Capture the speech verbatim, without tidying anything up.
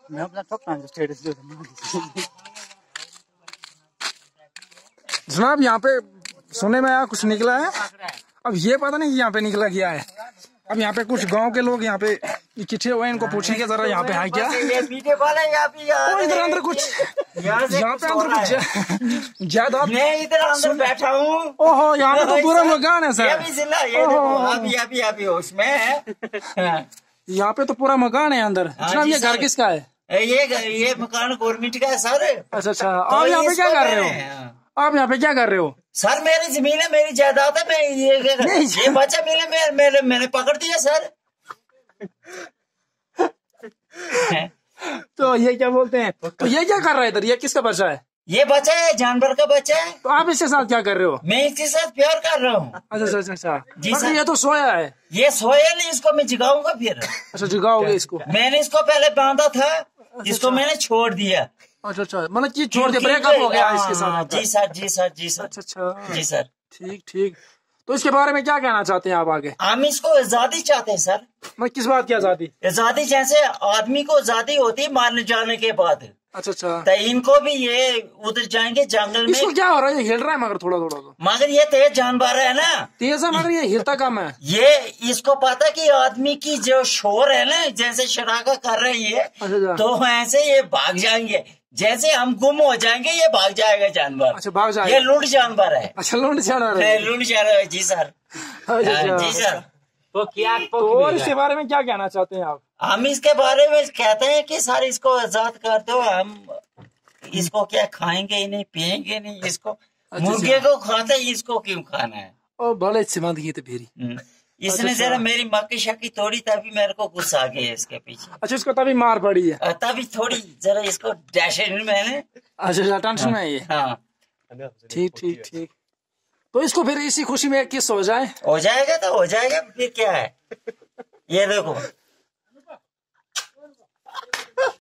मैं अपना ठोकना स्टेटस जो जनाब यहाँ पे सुने में आया कुछ निकला है। अब ये पता नहीं यहाँ पे निकला क्या है। अब यहाँ पे कुछ गांव के लोग यहाँ पे इकट्ठे हुए, इनको पूछेंगे जरा यहाँ पे है क्या। ओ इधर अंदर कुछ, यहाँ पे अंदर कुछ ज्यादा मैं इधर अंदर बैठा हूँ। ओहो यहाँ पे तो पूरा मकान है सर। उसमें यहाँ पे तो पूरा मकान है अंदर। जनाब ये घर किसका है? ये ये मकान गवर्नमेंट का है सर। अच्छा अच्छा, आप यहाँ पे क्या कर रहे हो? आप यहाँ पे क्या कर रहे हो? सर मेरी जमीन है, मेरी जायदाद है। मैं ये ये बच्चा मिले मेरे मेरे मैंने पकड़ दिया सर। तो ये क्या बोलते हैं, तो ये क्या कर रहा है इधर? ये किसका बच्चा है? ये बच्चा है, जानवर का बच्चा है। तो आप इसके साथ क्या कर रहे हो? मैं इसके साथ प्यार कर रहा हूँ। अच्छा अच्छा अच्छा जी सर। ये तो सोया है। ये सोया नहीं, इसको मैं जगाऊंगा फिर। अच्छा जगाओगे इसको? मैंने इसको पहले बांधा था, इसको मैंने छोड़ दिया। अच्छा अच्छा, मतलब कि छोड़ दिया, ब्रेकअप हो गया इसके साथ? जी सर जी सर जी सर। अच्छा अच्छा जी सर। ठीक ठीक। तो इसके बारे में क्या कहना चाहते हैं आप आगे? हम इसको आजादी चाहते हैं सर। मैं किस बात की आजादी? आजादी जैसे आदमी को आजादी होती है मारने जाने के बाद। अच्छा अच्छा, तो इनको भी ये उधर जाएंगे जंगल में। इसको क्या हो रहा है? ये हिल रहा है मगर थोड़ा थोड़ा तो। मगर ये तेज जानवर है ना। तेज है मगर ये हिलता कम है। ये इसको पता कि आदमी की जो शोर है ना, जैसे शराका कर रही है, अच्छा, तो ऐसे ये भाग जाएंगे। जैसे हम गुम हो जाएंगे ये भाग जाएगा जानवर। अच्छा भाग जाएगा। ये लूट जानवर है। अच्छा लूट जानवर है। लूट जानवर है जी सर। अच्छा जी सर। तो क्या तो और इसके बारे में क्या कहना चाहते हैं आप? हम इसके बारे में कहते हैं कि सर इसको आजाद कर दो। हम इसको क्या खाएंगे ही नहीं, पियेंगे नहीं इसको। मुर्गे को खाते, इसको क्यों खाना है? ओ बड़े सिमंद की तो फिर इसने जरा मेरी मक्की शक्की तोड़ी, तभी मेरे को गुस्सा आ गया इसके पीछे। अच्छा इसको तभी मार पड़ी है? तभी थोड़ी जरा इसको डैशन मैंने। अच्छा टेंशन में है ये। हाँ ठीक ठीक ठीक। तो इसको फिर इसी खुशी में किस हो जाए? हो जाएगा तो हो जाएगा, फिर क्या है। ये देखो